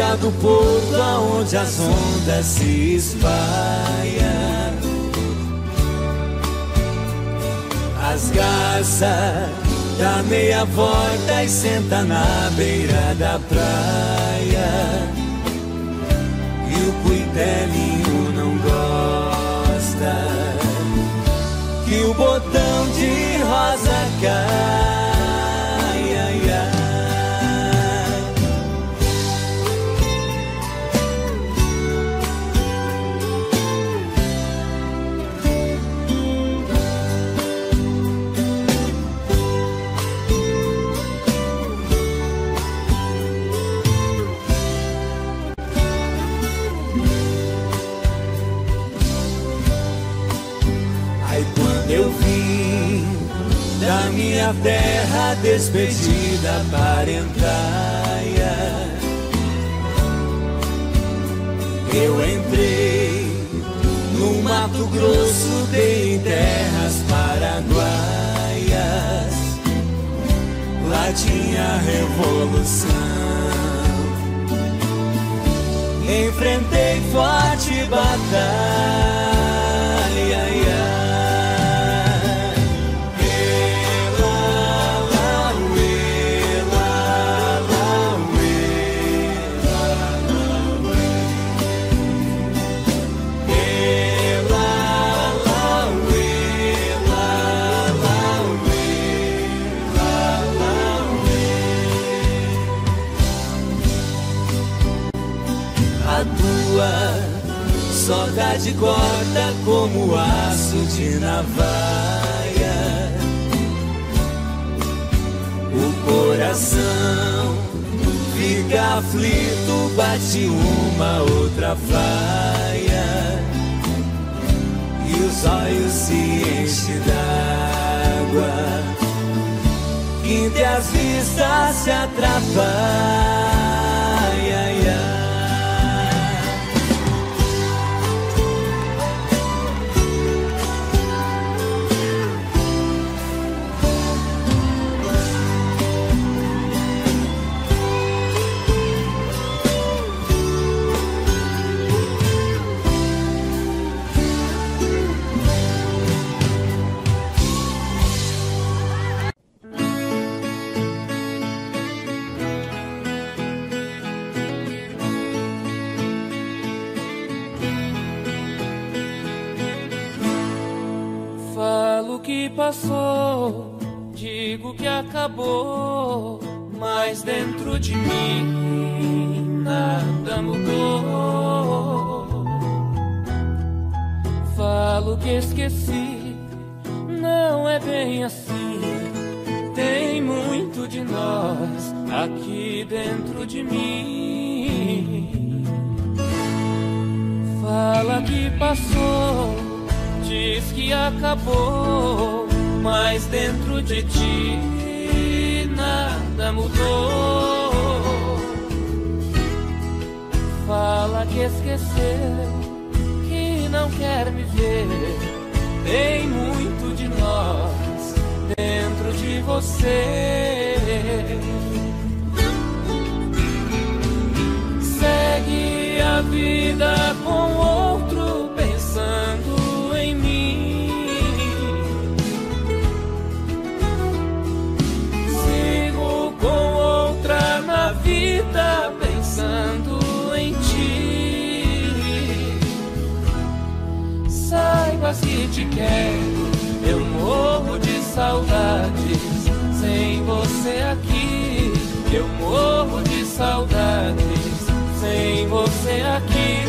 praia do porto aonde as ondas se espalham. As garças dá meia volta e senta na beira da praia. E o cuitelinho não gosta que o botão de rosa cai. Ai, ai. Eu vim da minha terra despedida parentaia. Eu entrei no Mato Grosso, dei em terras paraguaias. Lá tinha revolução. Enfrentei forte batalha. Saudade corta como aço de navalha. O coração fica aflito, bate uma outra faia. E os olhos se enchem d'água, entre as vistas se atrapalha. Passou, digo que acabou, mas dentro de mim nada mudou. Falo que esqueci, não é bem assim. Tem muito de nós aqui dentro de mim. Fala que passou, diz que acabou, mas dentro de ti nada mudou. Fala que esqueceu, que não quer me ver. Tem muito de nós dentro de você. Segue a vida com outro pensando em mim. Sigo com outra na vida pensando em ti. Saibas que te quero, eu morro de saudades sem você aqui. Eu morro de saudades sem você aqui.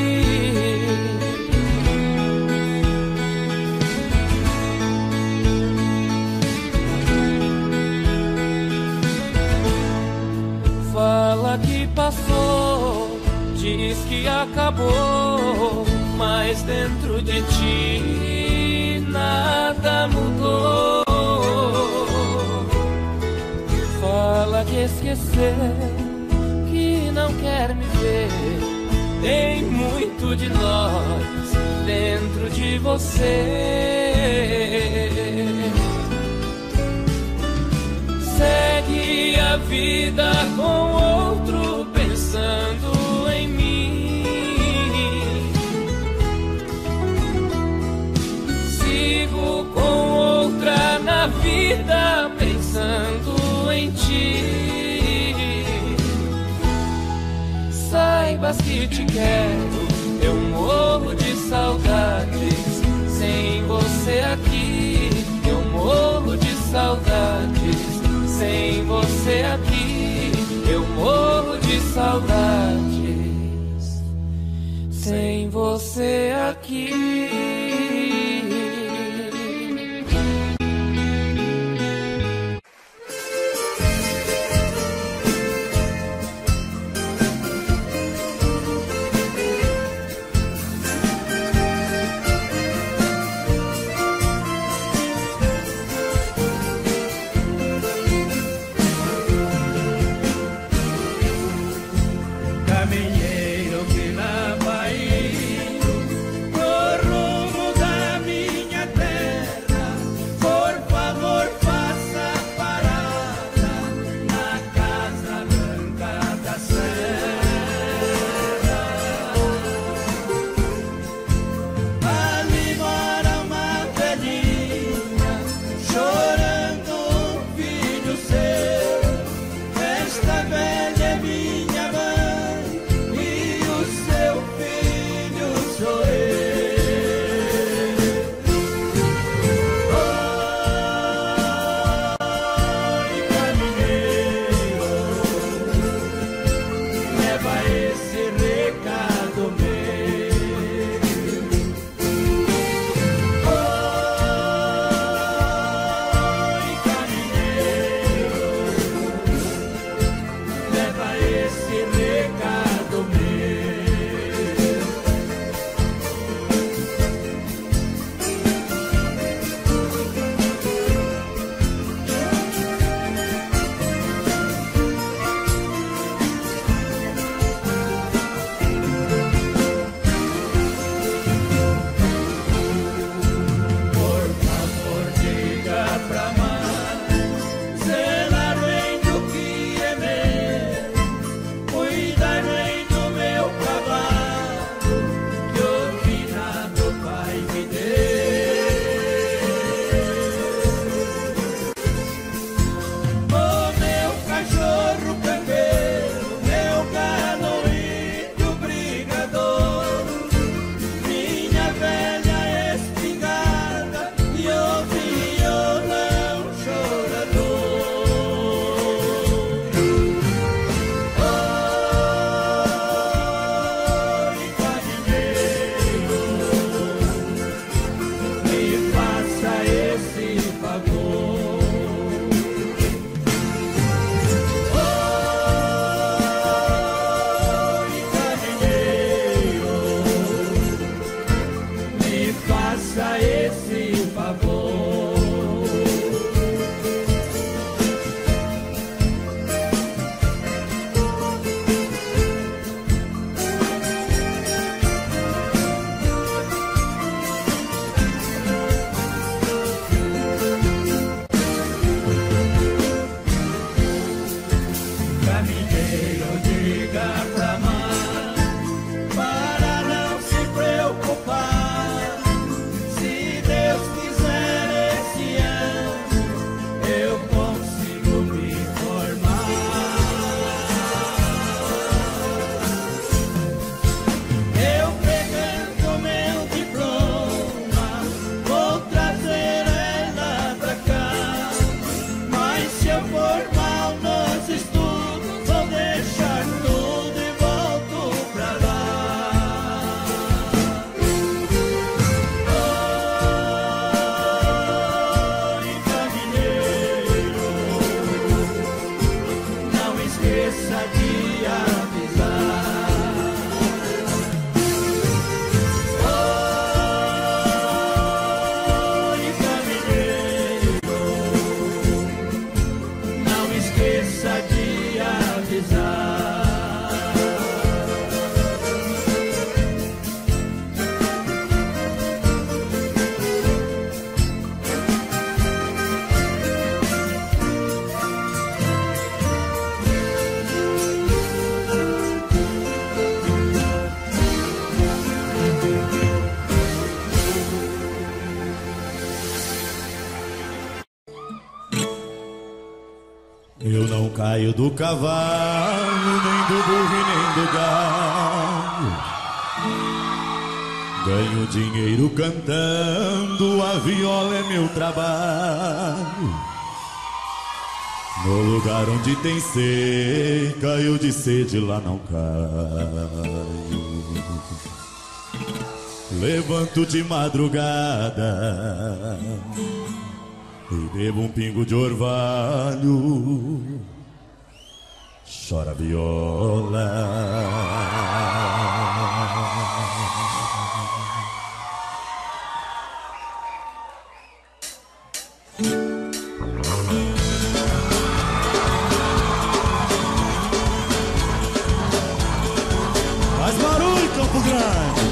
Fala que passou, diz que acabou, mas dentro de ti nada mudou. Fala que esqueceu, que não quer me ver. Tem muito de nós dentro de você. Segue a vida com outro pensando vida pensando em ti. Saibas que te quero, eu morro de saudades sem você aqui. Eu morro de saudades sem você aqui. Eu morro de saudades sem você aqui. Caminheiro que lá vai pro caio do cavalo, nem do burro e nem do galo. Ganho dinheiro cantando, a viola é meu trabalho. No lugar onde tem seca, eu de sede lá não caio. Levanto de madrugada e bebo um pingo de orvalho. Chora viola. Faz barulho, Campo Grande.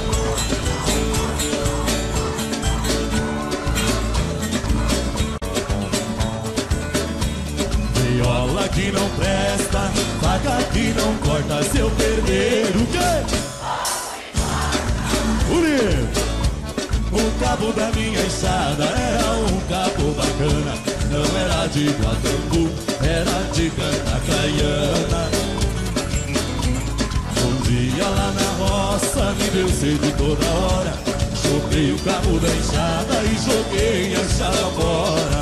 Viola que não presta, faca que não corta, se eu perder o quê? Bonito! O cabo da minha enxada era um cabo bacana, não era de Guatambu, era de Cantacaiana. Um dia lá na roça me deu sede toda hora, chupei o cabo da enxada e joguei a enxada fora.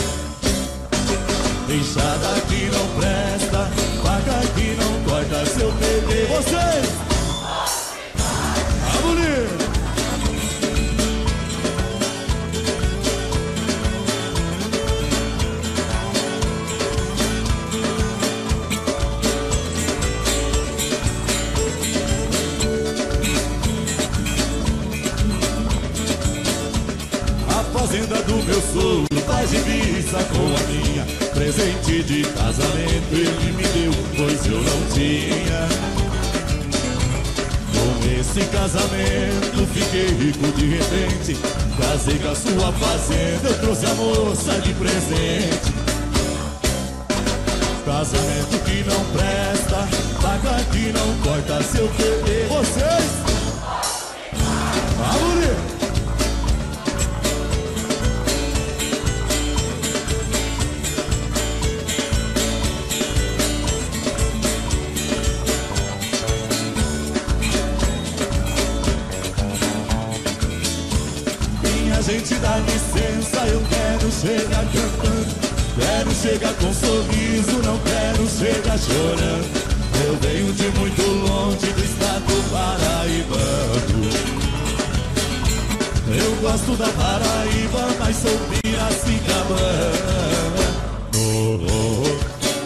Enxada que não presta, faca que não corta, se eu perder vocês. Tá bonito! A fazenda do meu sogro faz divisa com a minha. Presente de casamento ele me deu, pois eu não tinha. Com esse casamento fiquei rico de repente. Casei com a sua fazenda, eu trouxe a moça de presente. Casamento que não presta, faca que não corta, se eu perder vocês. Tá bonito! Gente, dá licença, eu quero chegar cantando, quero chegar com sorriso, não quero chegar chorando. Eu venho de muito longe do estado paraibano. Eu gosto da Paraíba, mas sou piracicabana. Oh, oh, oh.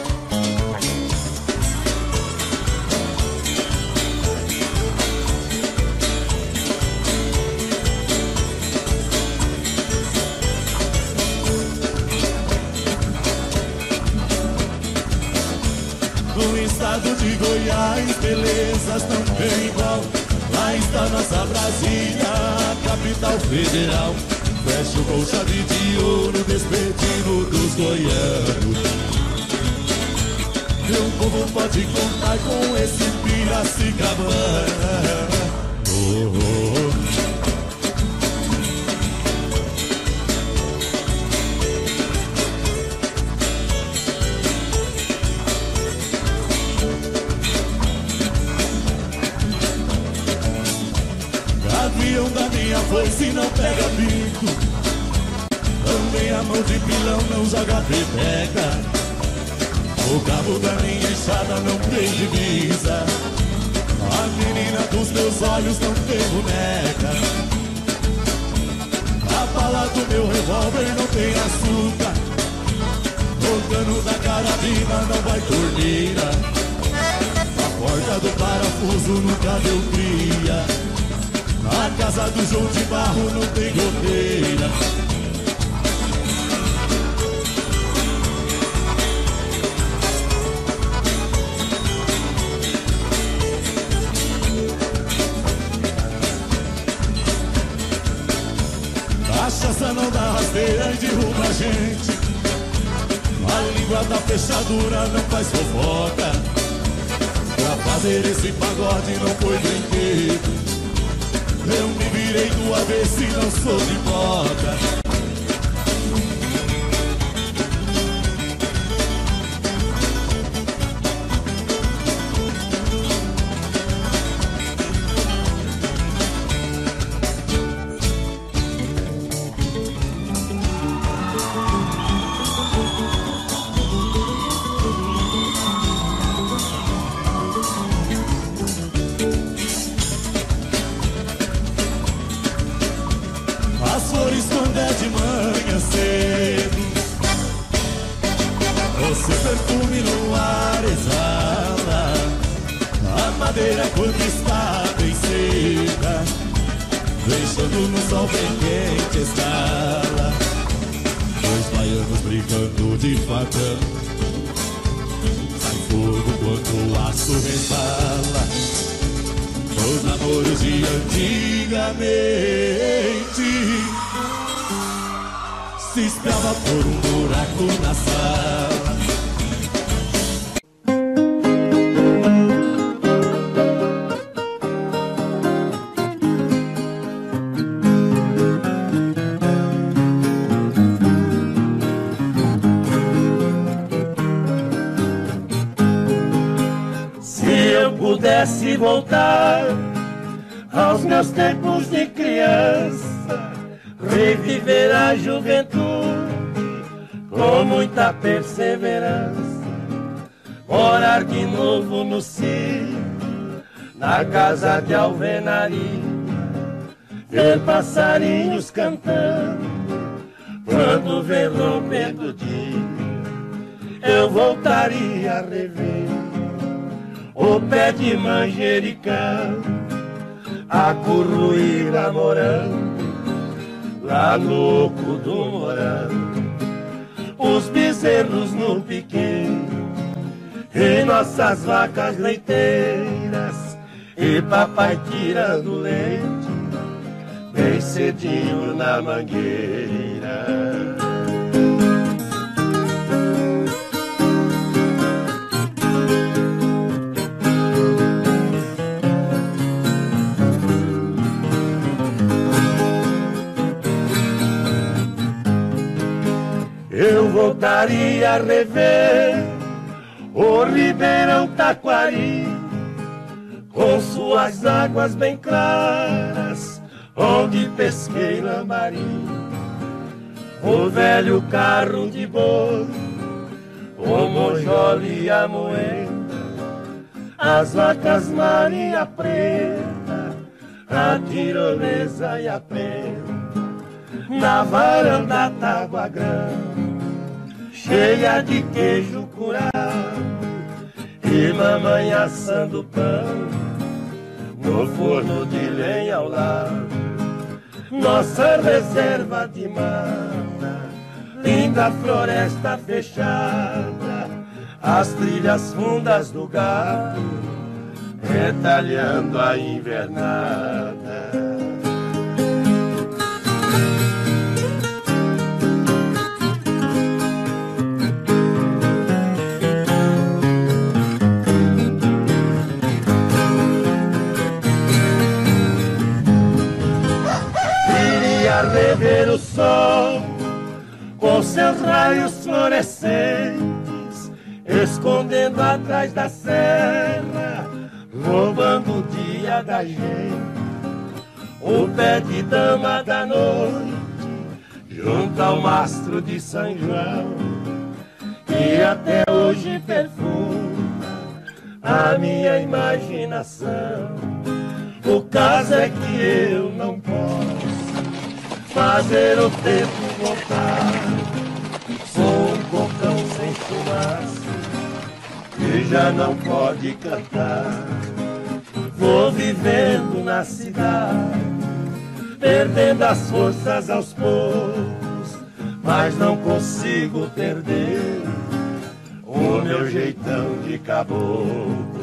No estado de Goiás, belezas não tem igual. Lá está nossa Brasília, a capital federal. Fecho com chave de ouro, despedindo dos goianos. Meu povo pode contar com esse Piracicabana. Oh, oh, oh. Gavião da minha foice não pega bico, também a mão de pilão não joga pepeca. O cabo da minha enxada não tem divisa, a menina dos meus olhos não tem boneca. A bala do meu revólver não tem açúcar, o cano da carabina não vai torneira, a porta do parafuso nunca deu cria, a casa do João de Barro não tem goteira. Cachaça não dá rasteira e derruba a gente, a língua da fechadura não faz fofoca. Pra fazer esse pagode não foi brinquedo, eu me virei do avesso e não sou de moda. Quando no sol bem quente escala, dois baianos brincando de facão. Sai fogo quando o aço resbala. Os namoros de antigamente se espiava por um buraco na sala. Se voltar aos meus tempos de criança, reviver a juventude com muita perseverança, morar de novo no sítio, na casa de alvenaria, ver passarinhos cantando quando vem rompendo o dia. Eu voltaria a rever o pé de manjericão, a curruíra morango, lá no oco do morango, os bezerros no piqueiro, e nossas vacas leiteiras, e papai tirando leite, bem cedinho na mangueira. Eu voltaria a rever o Ribeirão Taquari, com suas águas bem claras, onde pesquei lambari. O velho carro de boi, o mojole e a moeda, as vacas Maria Preta, a tirolesa e a pena, na varanda Tágua Grande, cheia de queijo curado, e mamãe assando pão no forno de lenha ao lado. Nossa reserva de mata, linda floresta fechada, as trilhas fundas do gado, retalhando a invernada. Rever o sol com seus raios fluorescentes, escondendo atrás da serra, roubando o dia da gente. O pé de dama da noite, junto ao mastro de São João, que até hoje perfuma a minha imaginação. O caso é que eu não posso fazer o tempo voltar. Sou um cocão sem fumaça que já não pode cantar. Vou vivendo na cidade, perdendo as forças aos poucos, mas não consigo perder o meu jeitão de caboclo.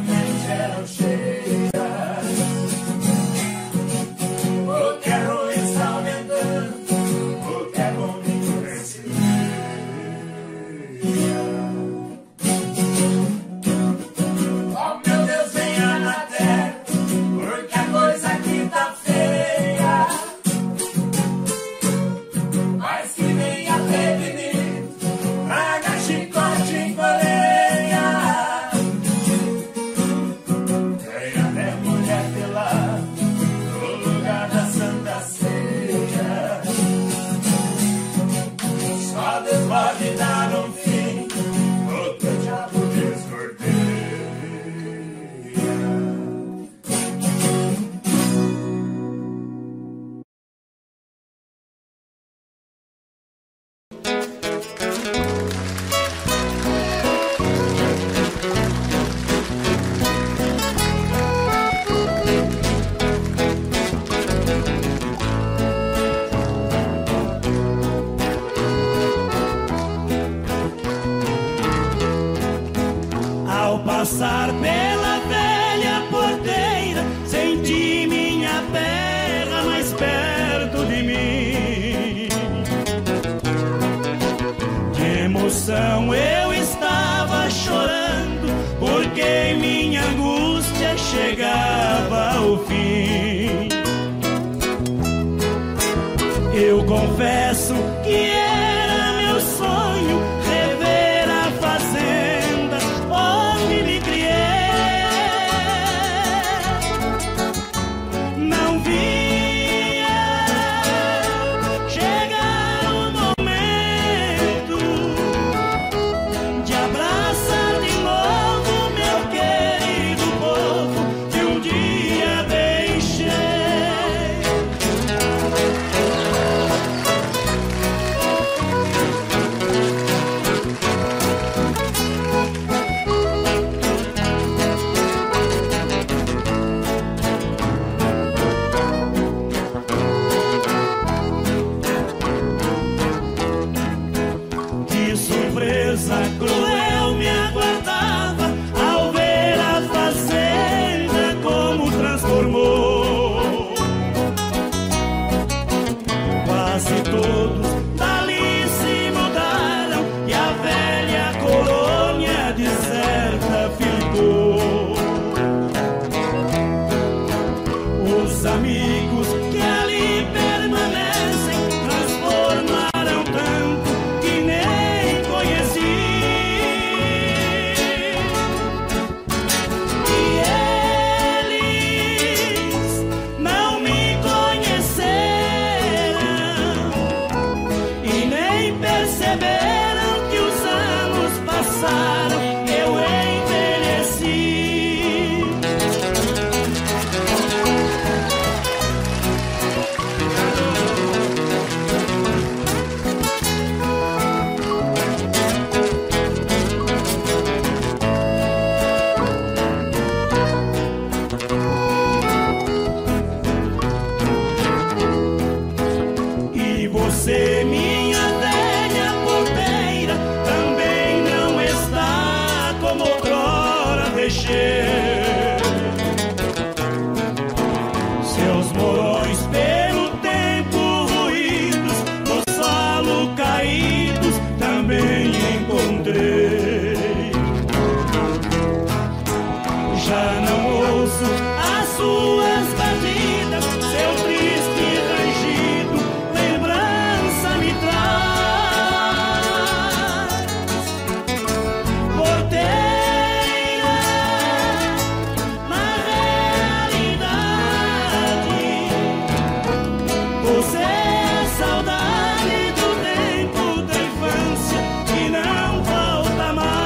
mente eram cheias. O que é ruim está aumentando, o que é bom endurecer. Oh meu Deus, venha na terra, porque a coisa aqui tá feia. Mas que venha prevenir, traga chicote em coleia. Tem até mulher pelada no lugar da Santa Ceia. Só Deus pode dar um fim no que o diabo desnorteia. Ao passar pela velha porteira, senti minha terra mais perto de mim. De emoção eu estava chorando, porque minha angústia chegava ao fim. Eu confesso que era meu sonho rever a fazenda onde me criei. Não via chegar o momento de abraçar de novo meu querido povo que um dia deixei. Que surpresa cruel me aguardava ao ver a fazenda como transformou. Quase todos dali se mudaram e a velha colônia deserta ficou. Os amigos que ali permanecem transformaram tanto que nem conheci. E eles não me conheceram e nem perceberam que os anos passaram, eu envelheci. E você, minha velha porteira, também não está como outrora deixei. Seus morões pelo tempo ruídos, no solo caídos, também encontrei. Já não ouço as suas batidas, seu triste rangido, lembrança me traz. Porteira, na realidade, você é saudade do tempo da infância que não volta mais.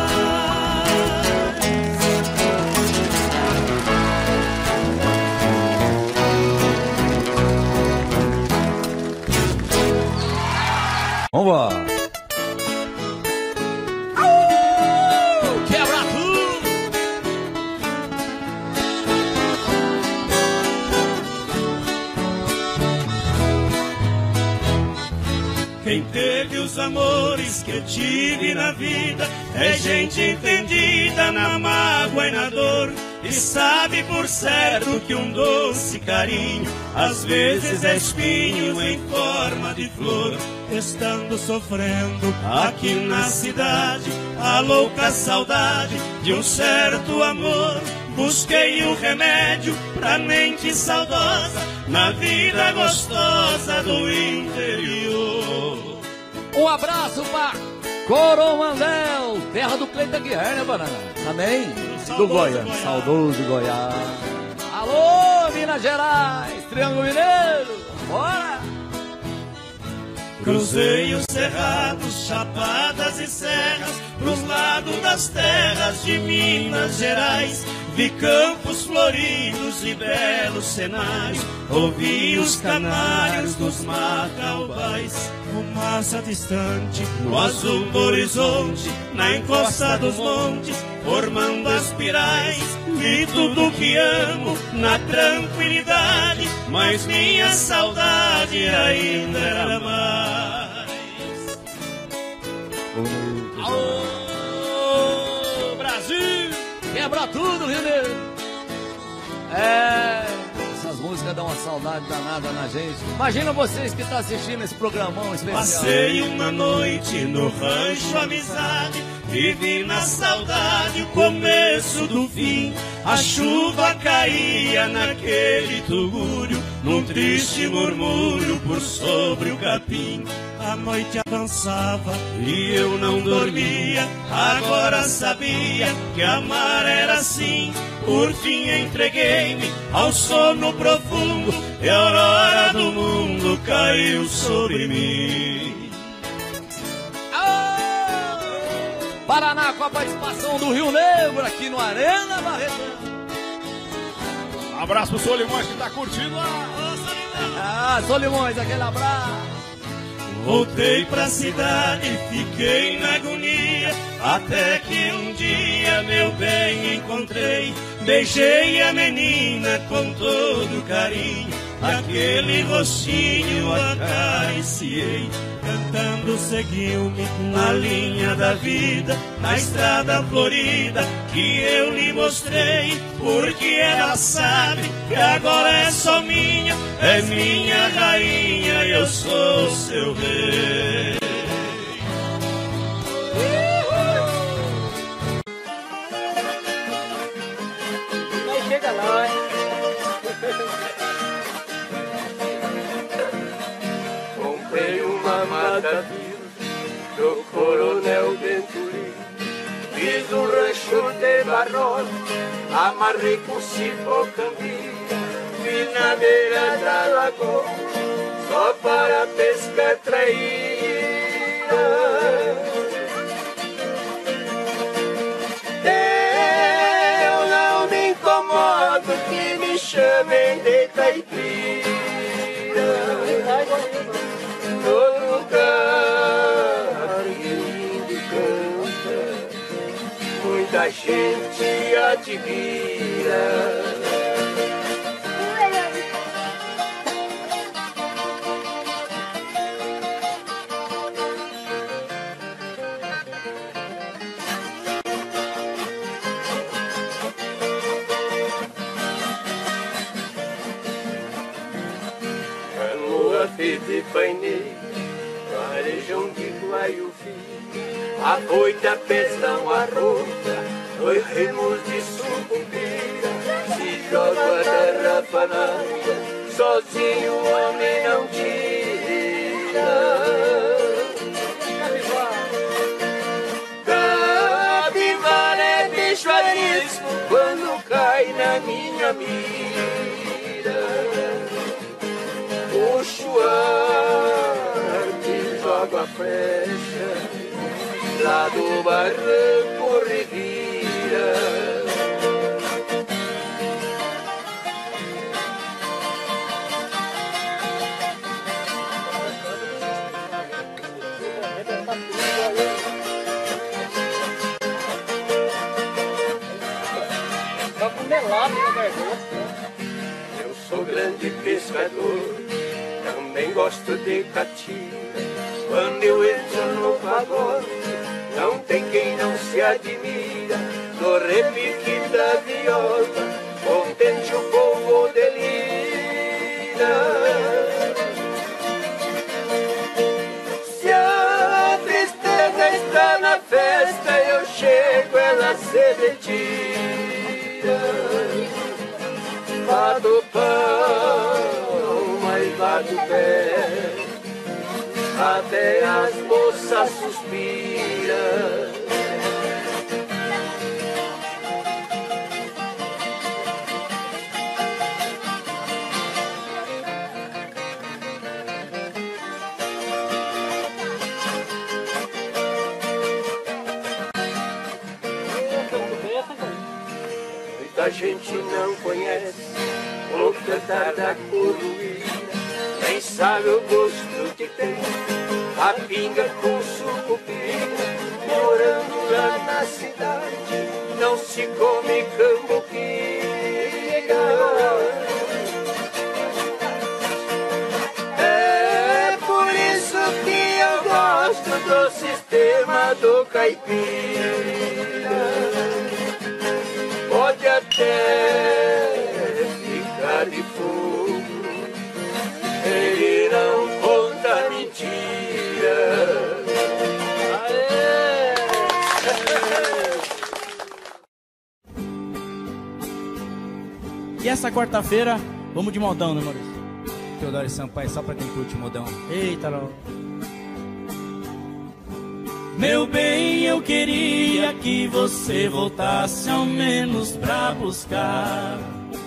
Vambora! Quebra tudo! Quem teve os amores que eu tive na vida é gente entendida na mágoa e na dor, e sabe por certo que um doce carinho às vezes é espinho em forma de flor. Estando sofrendo aqui na cidade a louca saudade de um certo amor, busquei o remédio pra mente saudosa na vida gostosa do interior. Um abraço pra Coromandel, terra do Cleiton Guilherme, né, Banana? Também do Goiás, saudoso Goiás. Alô, Minas Gerais, Triângulo Mineiro, bora! Cruzei os cerrados, chapadas e serras, pros lados das terras de Minas Gerais. Vi campos floridos e belos cenários, ouvi os canários dos macaubais. Fumaça distante, no azul do horizonte, na encosta dos montes, formando as pirais. Vi tudo que amo na tranquilidade, mas minha saudade ainda era mais. Alô, Brasil! Quebra tudo, Rio Negro! Essas músicas dão uma saudade danada na gente. Imagina vocês que estão assistindo esse programão especial. Passei uma noite no rancho Amizade, vivi na saudade o começo do fim. A chuva caía naquele tugúrio, num triste murmúrio por sobre o capim. A noite avançava e eu não dormia, agora sabia que amar era assim. Por fim entreguei-me ao sono profundo e a aurora do mundo caiu sobre mim. Paraná com a participação do Rio Negro aqui no Arena Barretão. Abraço pro Solimões que tá curtindo lá. Solimões, aquele abraço. Voltei pra cidade, fiquei na agonia, até que um dia, meu bem, encontrei. Beijei a menina com todo carinho, aquele rostinho acariciei. Cantando seguiu-me na linha da vida, na estrada florida que eu lhe mostrei. Porque ela sabe que agora é só minha, é minha rainha e eu sou seu rei. Aí chega lá, hein? Comprei uma mata do Coronel Venturi, fiz um rancho de barrote, amarrei com cipó cambia, vi na beira da lagoa, só para pesca traíra. Eu não me incomodo que me chamem de caipira. No lugar que índio canta, muita gente admira. De paineiro, varejão de Guaiufi, a boita pestão a roupa, 2 remos de sucupira, se joga da rapanaia, sozinho o homem não tira. Capivara é bicho arisco quando cai na minha mira. O chuar que joga a flecha lá do barranco revira. Tá com melado na garganta. Eu sou grande pescador, também gosto de catira. Quando eu entro no pagode, não tem quem não se admira do repique da viola, contente o povo delira. Se a tristeza está na festa, eu chego, ela se retira. Vá do pão, mas vá do pé, até as moças suspiram. Muita gente não conhece o cantar da coruína, nem sabe o gosto que tem a pinga com sucupira. Morando lá na cidade, não se come cambuquira. É por isso que eu gosto do sistema do caipira. Pode até ficar de fogo, ele não conta mentira. Aê! E essa quarta-feira, vamos de modão, né, Maurício? Teodoro Sampaio, só pra quem curte modão. Eita, não. Meu bem, eu queria que você voltasse ao menos pra buscar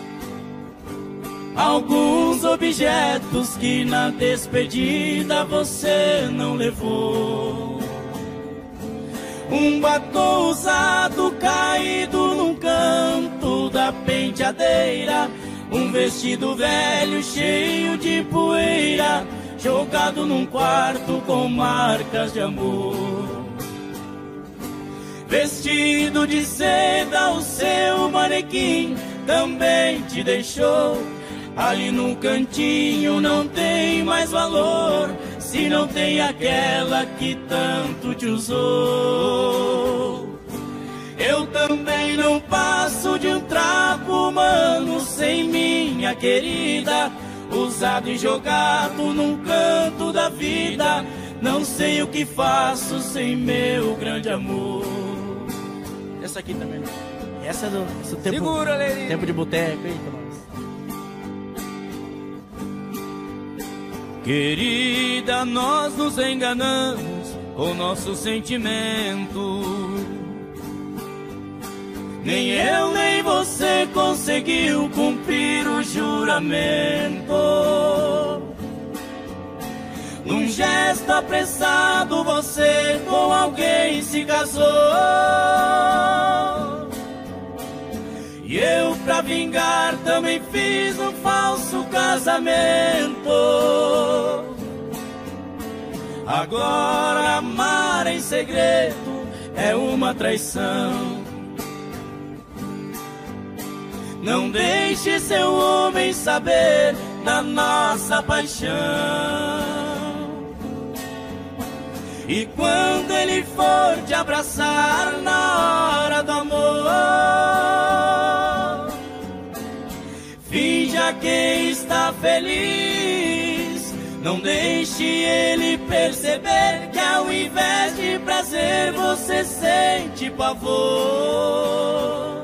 alguns objetos que na despedida você não levou. Um batom usado caído num canto da penteadeira, um vestido velho cheio de poeira, jogado num quarto com marcas de amor. Vestido de seda, o seu manequim também te deixou. Ali no cantinho não tem mais valor, se não tem aquela que tanto te usou. Eu também não passo de um trapo humano sem minha querida, usado e jogado num canto da vida. Não sei o que faço sem meu grande amor. Essa aqui também. Essa é do tempo, Segura, Leirinho. tempo de boteco. Eita, nós. Querida, nós nos enganamos com nosso sentimento. Nem eu nem você conseguiu cumprir o juramento. Num gesto apressado você com alguém se casou. E eu pra vingar também fiz um falso casamento. Agora amar em segredo é uma traição. Não deixe seu homem saber da nossa paixão. E quando ele for te abraçar na hora do amor, finja que está feliz. Não deixe ele perceber que ao invés de prazer você sente pavor.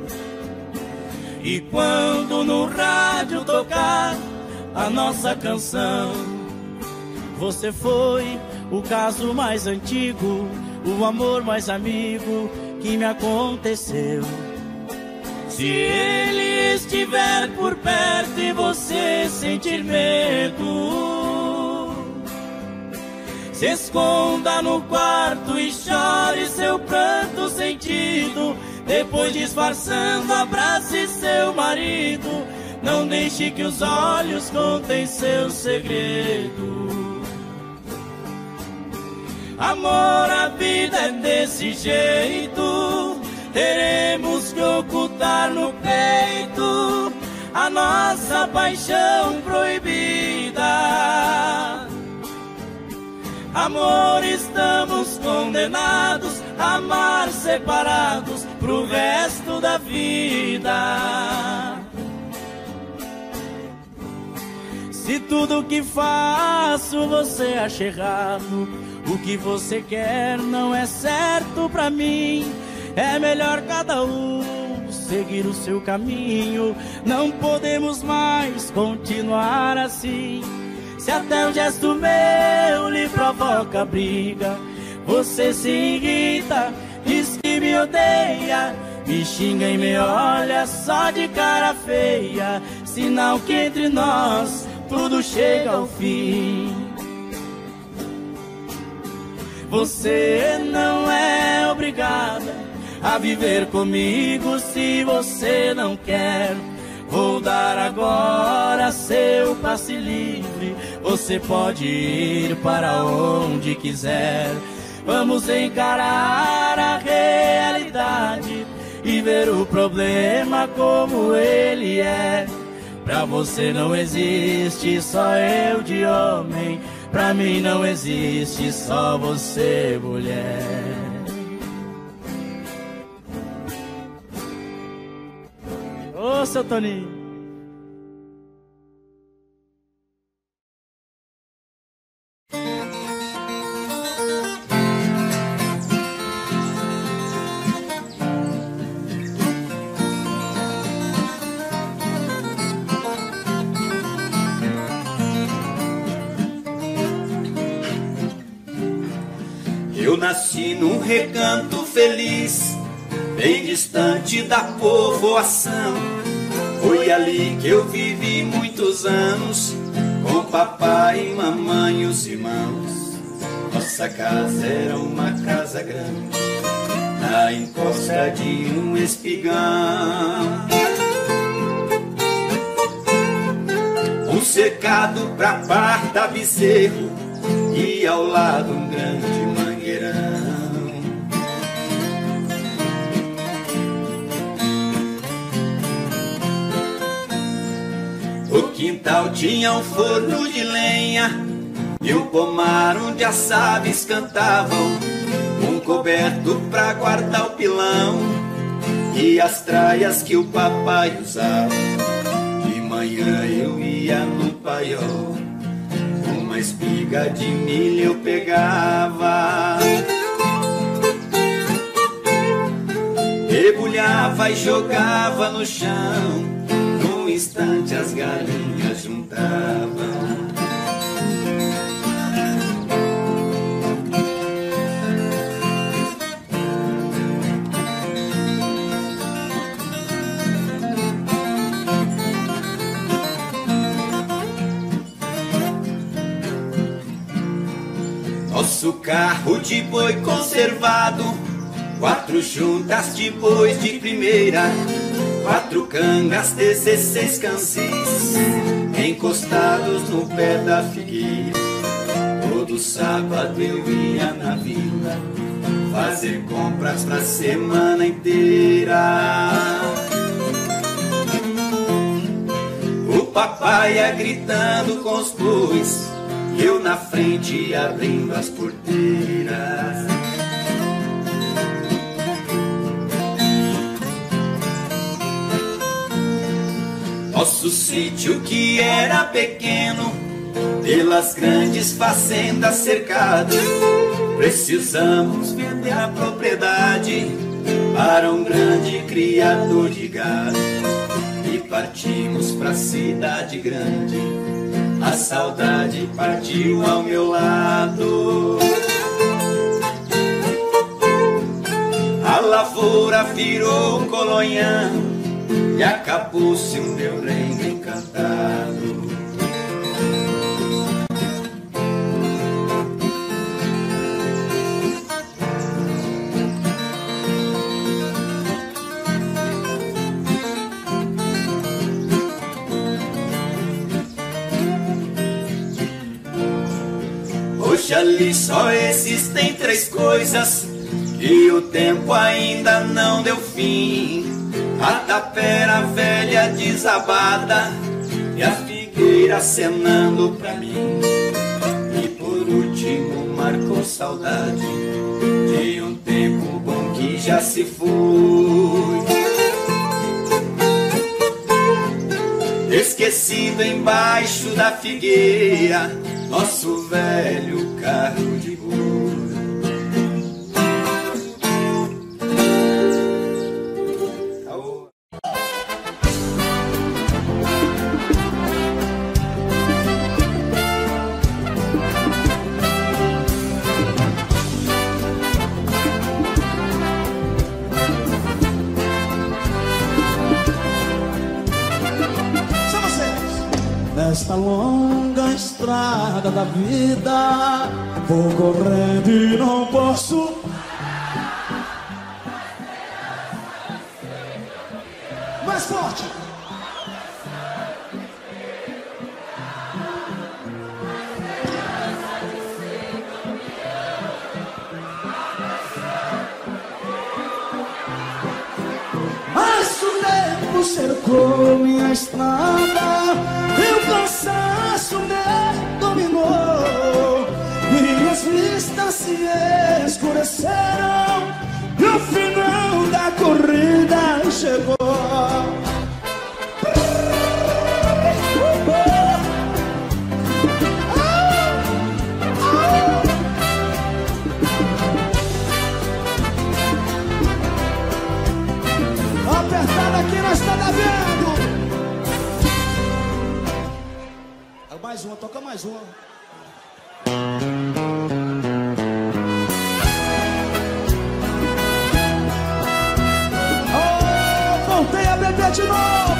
E quando no rádio tocar a nossa canção, Você foi o caso mais antigo, o amor mais amigo que me aconteceu. se ele estiver por perto e você sentir medo, se esconda no quarto e chore seu pranto sentido. Depois, disfarçando, abrace seu marido. Não deixe que os olhos contem seu segredo. Amor, a vida é desse jeito. Teremos que ocultar no peito a nossa paixão proibida. Amor, estamos condenados a amar separados pro resto da vida. Se tudo que faço você acha errado, o que você quer não é certo pra mim, é melhor cada um seguir o seu caminho. Não podemos mais continuar assim. Se até um gesto meu lhe provoca briga, você se irrita, diz que me odeia, me xinga e me olha só de cara feia, sinal que entre nós tudo chega ao fim. Você não é obrigada a viver comigo se você não quer. Vou dar agora seu passe livre, você pode ir para onde quiser. Vamos encarar a realidade e ver o problema como ele é. Pra você não existe só eu de homem, pra mim não existe só você, mulher. Ô, seu Toninho. Eu nasci num recanto feliz, bem distante da povoação. Foi ali que eu vivi muitos anos, com papai e mamãe e os irmãos. Nossa casa era uma casa grande, na encosta de um espigão. Um cercado pra parta bezerro e ao lado um grande mangueirão. O quintal tinha um forno de lenha e um pomar onde as aves cantavam, um coberto pra guardar o pilão e as traias que o papai usava. De manhã eu ia no paiol, uma espiga de milho eu pegava, debulhava e jogava no chão. Num instante as galinhas juntavam. Nosso carro de boi conservado, 4 juntas de bois de primeira, 4 cangas, 16 cansis, encostados no pé da figueira. Todo sábado eu ia na vila fazer compras pra semana inteira. O papai ia gritando com os bois, eu na frente abrindo as porteiras. Nosso sítio que era pequeno, pelas grandes fazendas cercado, precisamos vender a propriedade para um grande criador de gado. E partimos pra cidade grande, a saudade partiu ao meu lado. A lavoura virou um colonhão e acabou-se o meu reino encantado. Hoje ali só existem 3 coisas e o tempo ainda não deu fim: a tapera velha desabada e a figueira acenando pra mim. E por último marcou saudade de um tempo bom que já se foi, esquecido embaixo da figueira, nosso velho carro de boi. Nesta longa estrada da vida, vou correndo e não posso. Mais forte. Mas o tempo cercou minha estrada, e o cansaço me dominou. Minhas vistas se escureceram e o final da corrida chegou. Apertada aqui na estrada vendo. Mais uma, toca mais uma. Oh, voltei a beber de novo.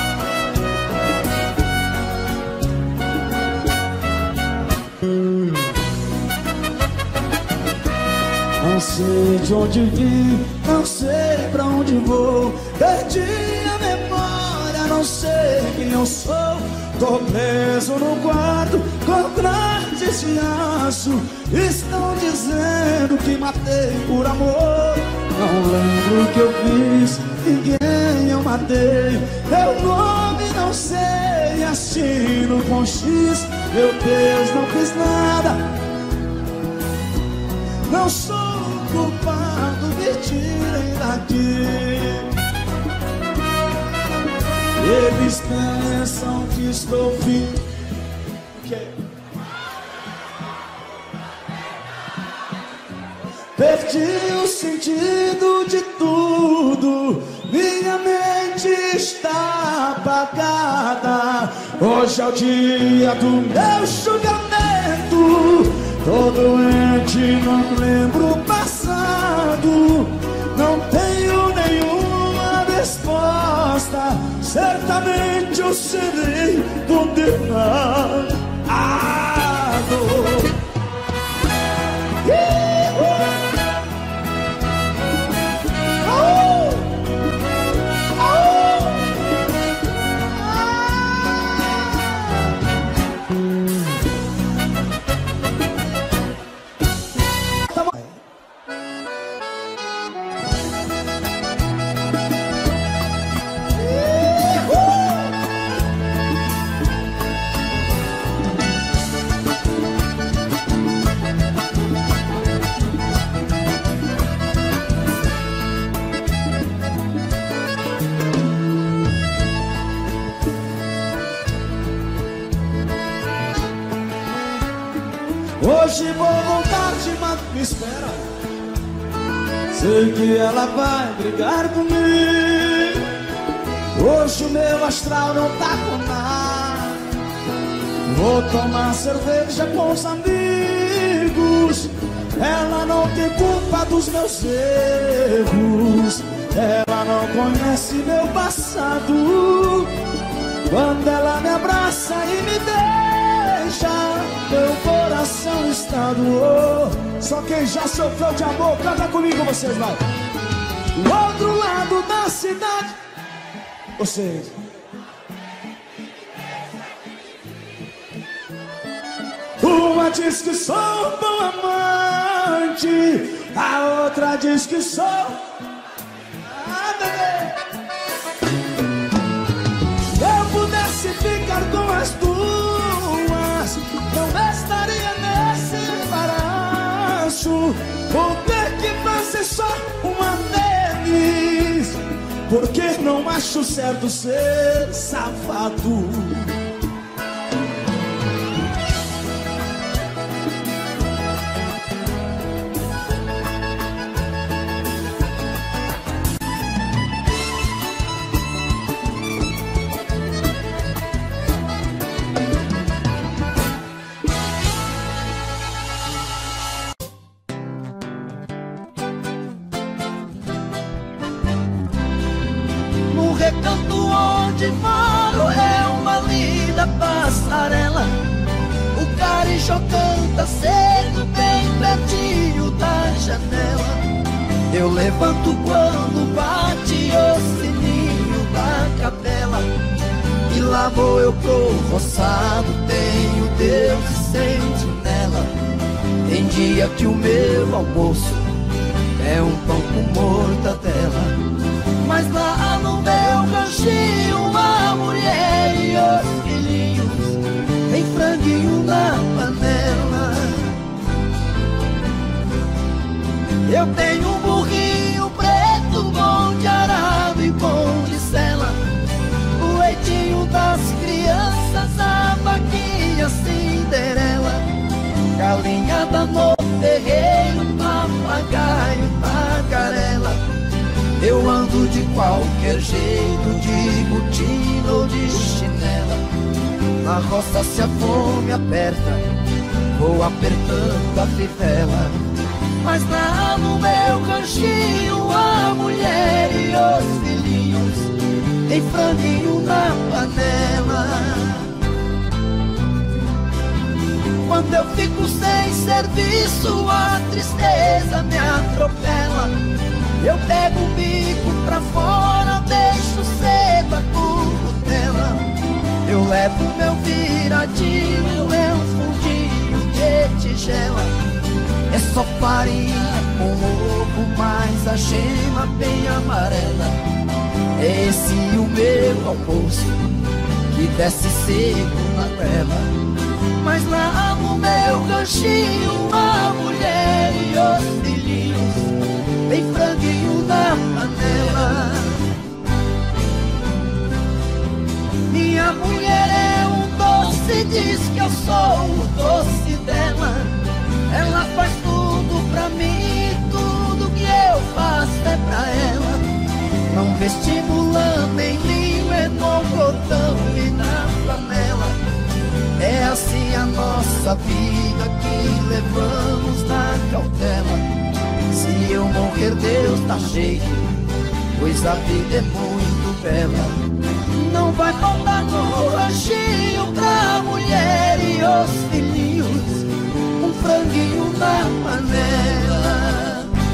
Não sei de onde vim, não sei pra onde vou. Perdi a memória, não sei quem eu sou. Tô preso no quarto com grades de aço. Estão dizendo que matei por amor. Não lembro o que eu fiz, ninguém eu matei. Meu nome não sei, assino com X. Meu Deus, não fiz nada. Não sou culpado, me tirem daqui. Eles pensam que estou vivo. Perdi o sentido de tudo. Minha mente está apagada. Hoje é o dia do meu julgamento. Tô doente, não lembro o passado. Não tenho nenhuma resposta. Certamente eu serei condenado. Hoje vou voltar de mato, me espera. Sei que ela vai brigar comigo. Hoje o meu astral não tá com nada. Vou tomar cerveja com os amigos. Ela não tem culpa dos meus erros. Ela não conhece meu passado. Quando ela me abraça e me deixa, meu coração está doendo. Só quem já sofreu de amor, canta comigo vocês, vai. Do outro lado da cidade, vocês. Uma diz que sou um bom amante, a outra diz que sou bebê. Se eu pudesse ficar com as duas, não estaria nesse embaraço. Vou ter que não acho certo ser safado. Onde moro é uma linda passarela. O carijó canta cedo bem pertinho da janela. Eu levanto quando bate o sininho da capela. E lá vou eu pro roçado, tenho Deus e sentinela. Tem dia que o meu almoço é um pão com mortadela. Mas lá no meu ganchinho a mulher e os filhinhos tem franguinho na panela. Eu tenho um burrinho preto, bom de arado e bom de sela. O leitinho das crianças, a vaquinha Cinderela. Galinhada no terreiro, papagaio, tagarela. Eu ando de qualquer jeito, de botina ou de chinela. Na roça se a fome aperta, vou apertando a fivela. Mas lá no meu ranchinho a mulher e os filhinhos tem franguinho na panela. Quando eu fico sem serviço, a tristeza me atropela. Eu pego o bico pra fora, deixo cedo a currutela. Eu levo meu viradinho, é um fundinho de tigela. É só farinha com ovo, mas a gema bem amarela. É esse o meu almoço, que desce seco na tela. Mas lá no meu ganchinho, a mulher e os filhinhos tem franguinho na panela. Minha mulher é um doce, diz que eu sou o doce dela. Ela faz tudo pra mim, tudo que eu faço é pra ela. Não vestibulando nem linho, é no botão e na flanela. É assim a nossa vida que levamos na cautela. Se eu morrer, Deus dá jeito, pois a vida é muito bela. Não vai faltar no ranchinho pra mulher e os filhinhos um franguinho na panela.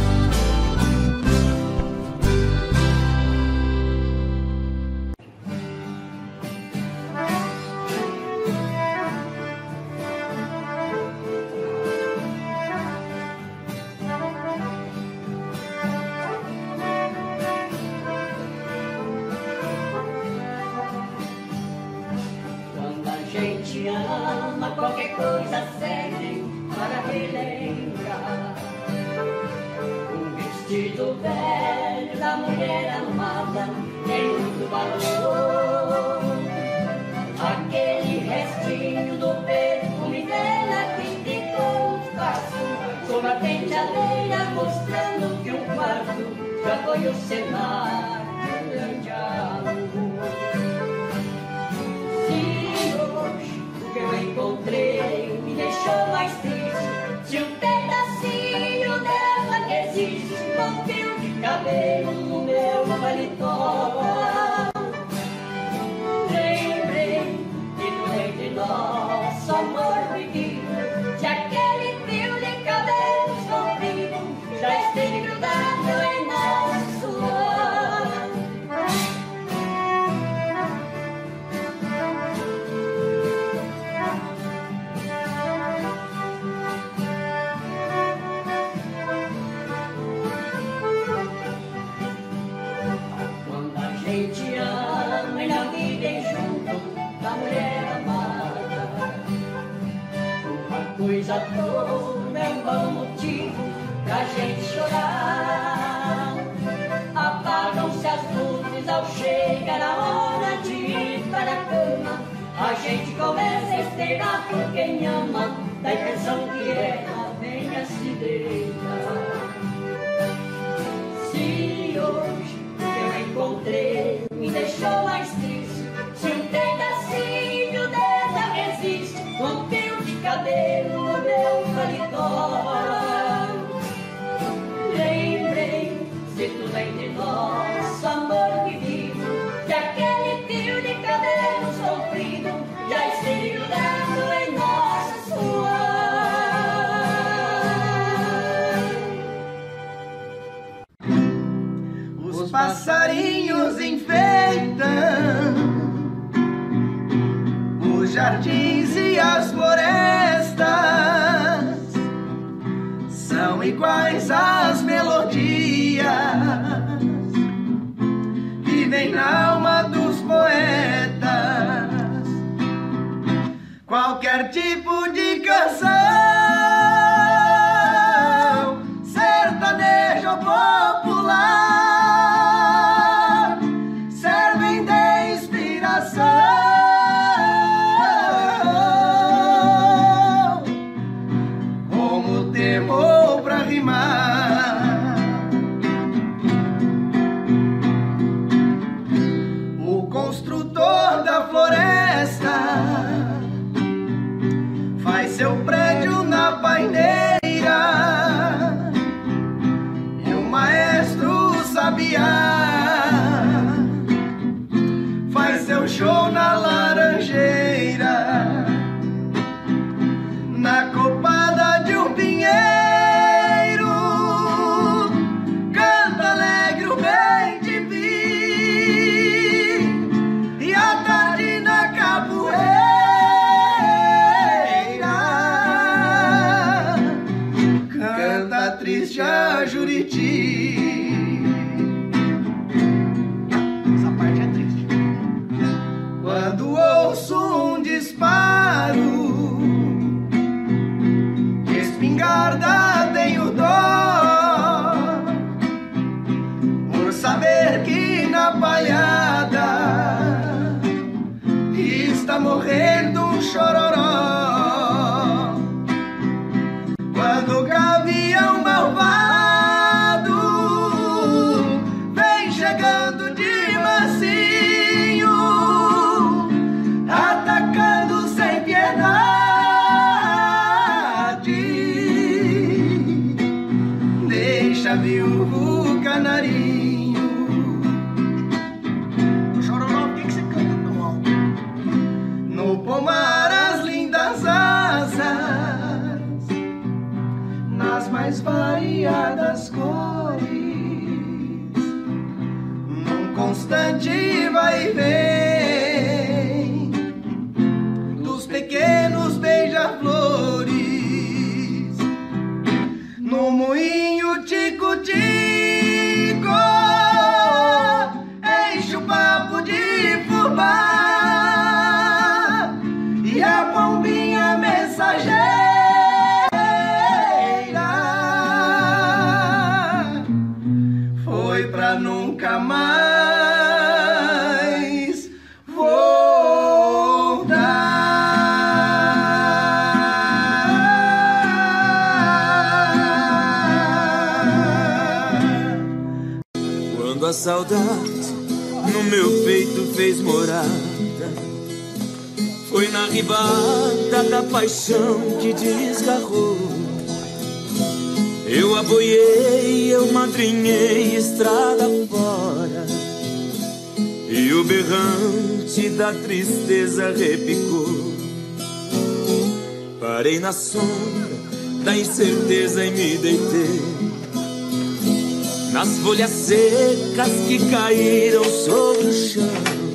Qualquer coisa serve para relembrar. Um vestido velho da mulher amada tem muito valor. Aquele restinho do perfume dela que ficou fácil sobre a penteadeira, mostrando que um quarto já foi o cenário de um grande amor. Que eu encontrei me deixou mais triste. Se um pedacinho dela que existe, um fio de cabelo no meu paletó. Lembrei que no meio de nosso amor vivido, se aquele fio de cabelo comprido já esteve grudado em nosso ar. Gente ama e não vivem junto da mulher amada. Uma coisa toda é um bom motivo pra gente chorar. Apagam-se as luzes ao cheiro será por quem ama, da impressão que ela venha se deitar. Se hoje eu encontrei, me deixou mais triste, se um pedacinho dela existe, com um fio de cabelo no meu paletó. Lembrei, se tudo entre nós, amor vivido, que aquele fio de cabelo sofrido já esteja grudado em nossa suor. Os passarinhos enfeitam os jardins e as florestas, são iguais às melodias, vivem na alma dos poetas. Qualquer tipo de canção, sertanejo ou popular, servem de inspiração, como temor pra rimar. O construtor da floresta faz seu prédio na paineira, e o maestro sabiá faz seu show na laranjeira, na copada de um pinheiro, canta alegre o bem de vir, e à tarde na capoeira canta triste a Juriti. Essa parte é triste. Quando ouço um disparo de espingarda, tenho dó, por saber que na palhada está morrendo um chororó. Quando o gavião malvado vem chegando de mansinho, atacando sem piedade, deixa viúvo canarinho. O chororó, por que você canta tão alto? No pomar as lindas asas, nas mais variadas cores, num constante vai e vem dos pequenos beija-flores, no moinho tico-tico enche o papo de fubá, e a pombinha mensageira foi pra nunca mais voltar. Quando a saudade no meu peito fez morada, foi na ribada da paixão que desgarrou. Eu aboiei, eu madrinhei estrada fora, e o berrante da tristeza repicou. Parei na sombra da incerteza e me deitei nas folhas secas que caíram sobre o chão.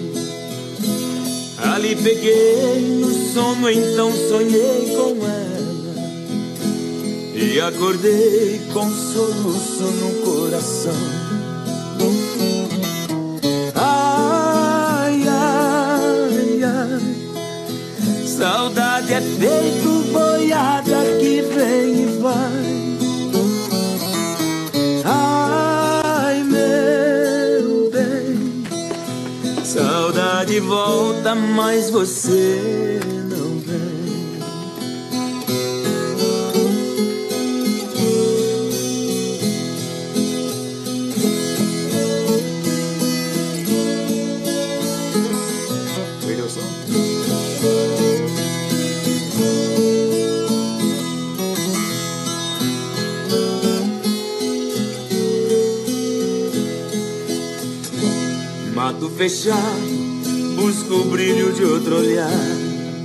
Ali peguei no sono, então sonhei com ela, e acordei com soluço no coração. Ai, ai, ai, saudade é feito boiada que vem e vai. Ai, meu bem, saudade volta, mas você não vem. fechado, busco o brilho de outro olhar.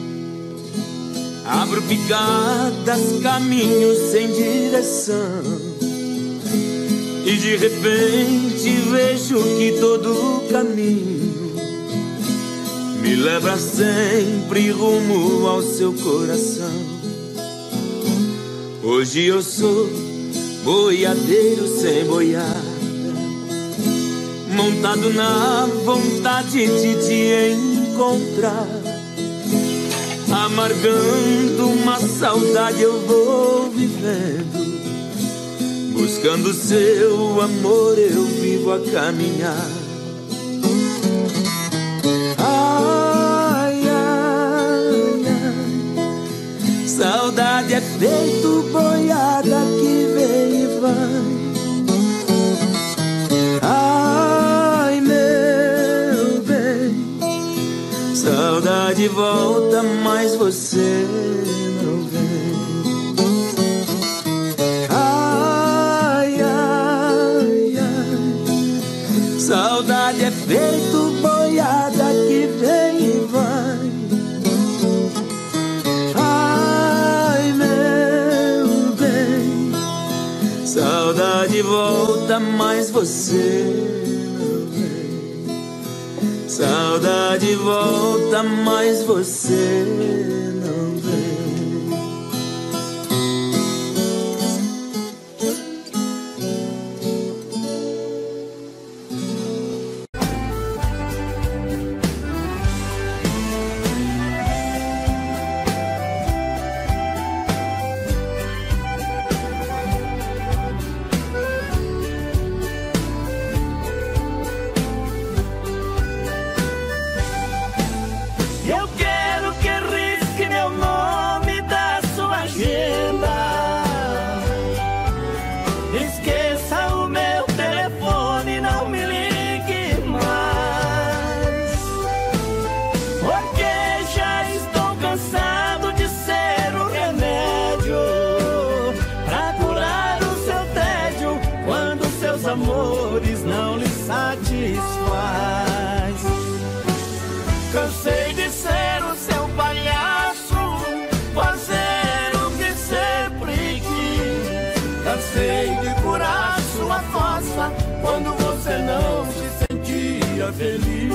Abro picadas, caminhos sem direção, e de repente vejo que todo caminho me leva sempre rumo ao seu coração. Hoje eu sou boiadeiro sem boiada, montado na vontade de te encontrar. Amargando uma saudade eu vou vivendo, buscando seu amor eu vivo a caminhar. Ai, ai, ai, saudade é feito boiada que vem e vai. Ai, meu bem, saudade volta, mas você não vem. Ai, ai, ai, saudade é feito boiada que vem e vai. Ai, meu bem, saudade volta, mas você não vem. Saudade volta, mas você não vem. Eu quero que risque meu nome da sua agenda. Esqueça o meu telefone, não me ligue mais, porque já estou cansado de ser um remédio pra curar o seu tédio quando seus amores não lhe satisfaz. Cansei de ser o seu palhaço, fazer o que sempre quis. Cansei de curar sua fossa quando você não se sentia feliz.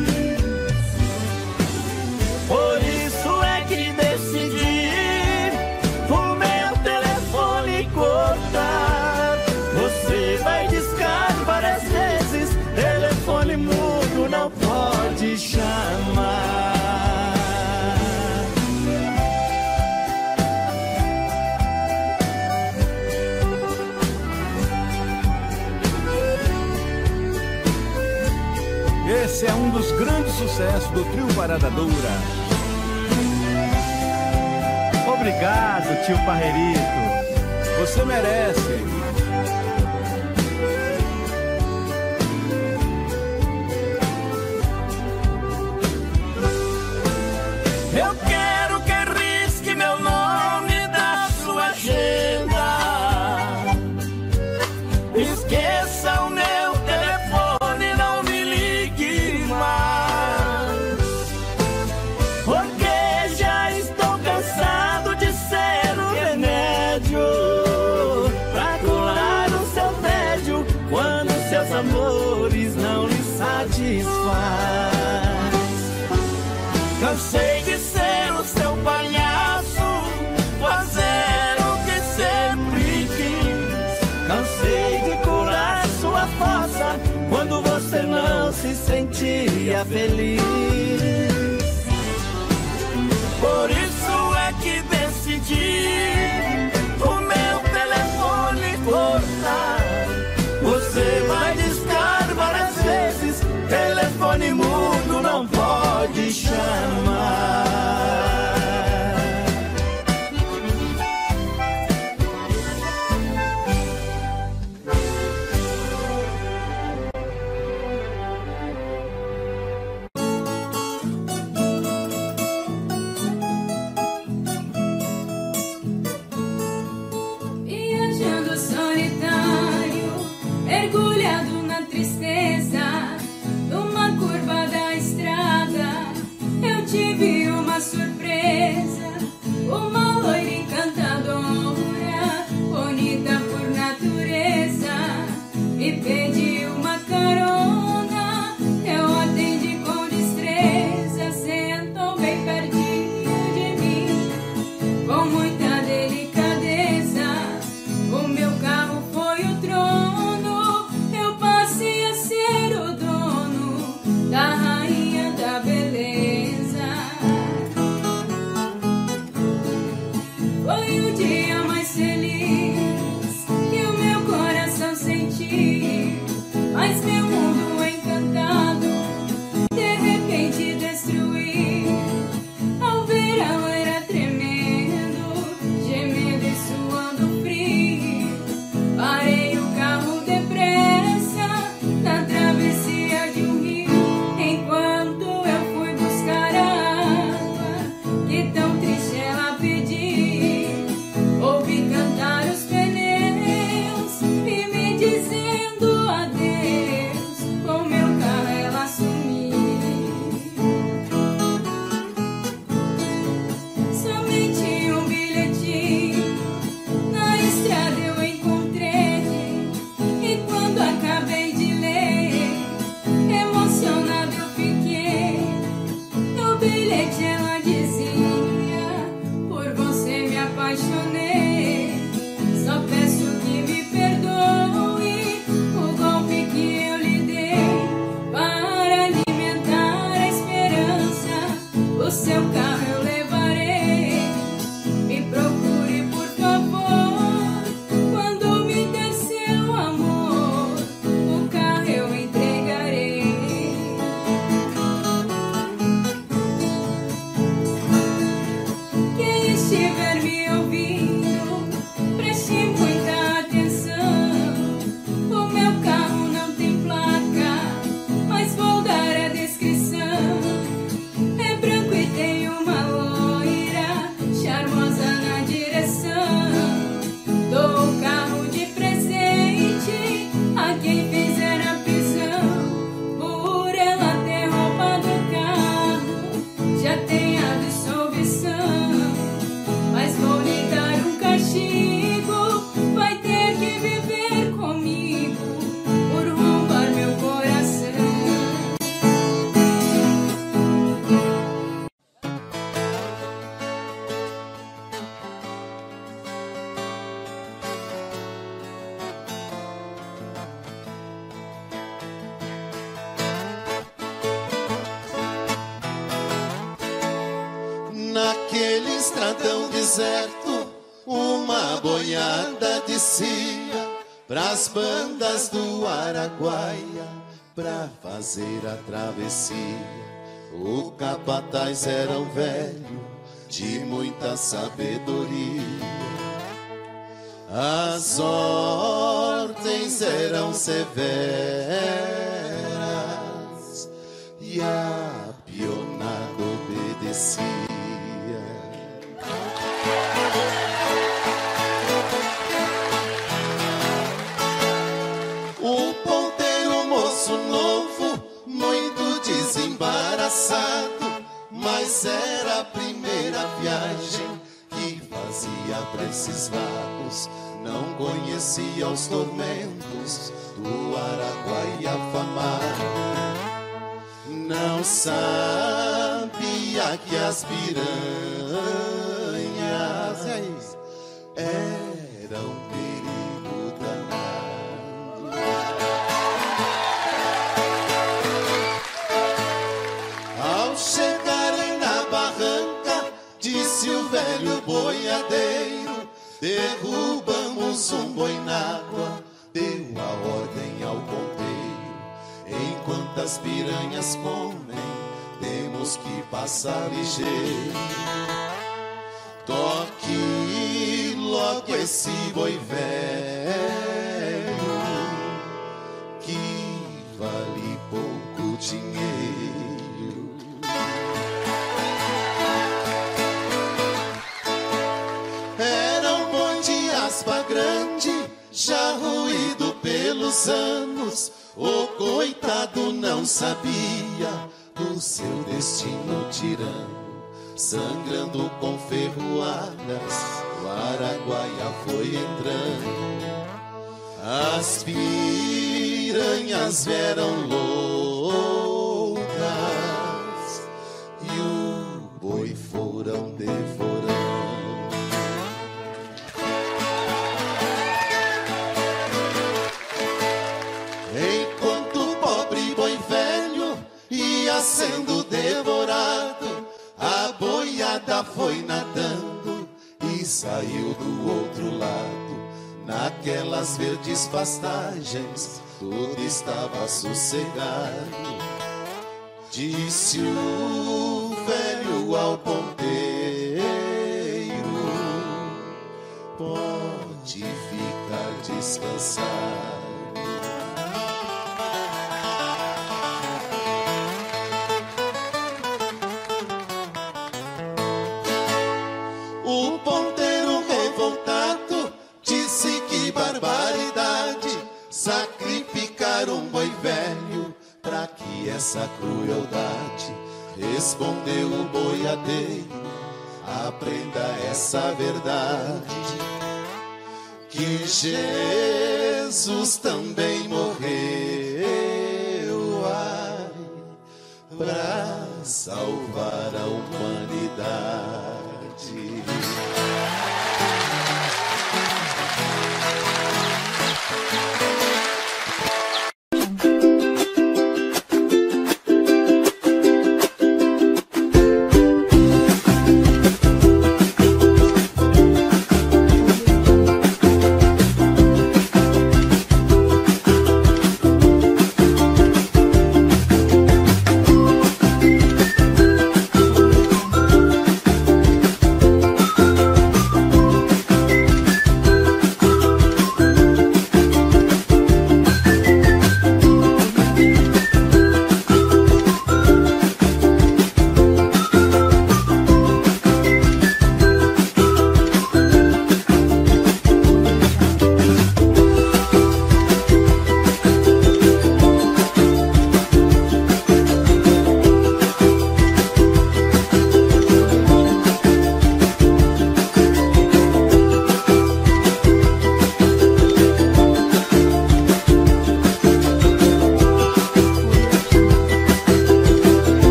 Por isso é que decidi o meu telefone cortar. Você vai discar várias vezes, telefone mudo não pode chamar. Esse é um dos grandes sucessos do trio Parada Dura. Obrigado, tio Parreirito. Você merece. Eu quero que risque meu nome da sua agenda. Esqueça o meu telefone, não me ligue mais, porque já estou cansado de ser um remédio pra curar o seu tédio quando seus amores não lhe satisfaz. Cansei de ser o seu palhaço, fazer o que sempre quis. Cansei de curar sua fossa quando você não se sentia feliz. Por isso é que decidi o meu telefone cortar. Você vai discar várias vezes, telefone mudo não pode chamar. bilhete ela dizia: por você me apaixonei. Só peço que me perdoe o golpe que eu lhe dei para alimentar a esperança. O seu carro eu levarei. Me procure, por favor, quando me der seu amor, o carro eu entregarei. Quem estiver me ouvindo, preste muita atenção. O meu carro não tem placa, mas vou dar a descrição. É branco e tem uma loira charmosa na direção. Dou o carro de presente a quem fizer a prisão. Por ela ter roubado o carro, já tem a absolvição. Mas vou lhe dar um castigo, vai ter que viver comigo por roubar meu coração. Naquele estradão deserto, uma boiada descia pras bandas do Araguaia pra fazer a travessia. O capataz era um velho de muita sabedoria. As ordens eram severas e a pionada obedecia. O ponteiro, moço novo, muito desembaraçado, mas era a primeira viagem que fazia pra esses lados. Não conhecia os tormentos do Araguaia afamado. Não sabia que as piranhas eram perigo danado. Ao chegarem na barranca, disse o velho boiadeiro: derrubamos um boi na água. Deu a ordem ao ponteiro: enquanto as piranhas comem, temos que passar ligeiro. Toque logo esse boi velho, que vale pouco dinheiro. Era um boi de aspa grande, já ruído pelos anos. O coitado não sabia do seu destino tirano. Sangrando com ferroadas, o Araguaia foi entrando. As piranhas vieram loucas e o boi foram devorando. Enquanto o pobre boi velho ia sendo devorado, a boiada foi nadando e saiu do outro lado. Naquelas verdes pastagens, tudo estava sossegado. Disse o velho ao ponteiro: pode ficar descansado. O ponteiro revoltado disse: que barbaridade, sacrificar um boi velho, pra que essa crueldade? Respondeu o boiadeiro: aprenda essa verdade, que Jesus também morreu, ai, pra salvar a humanidade.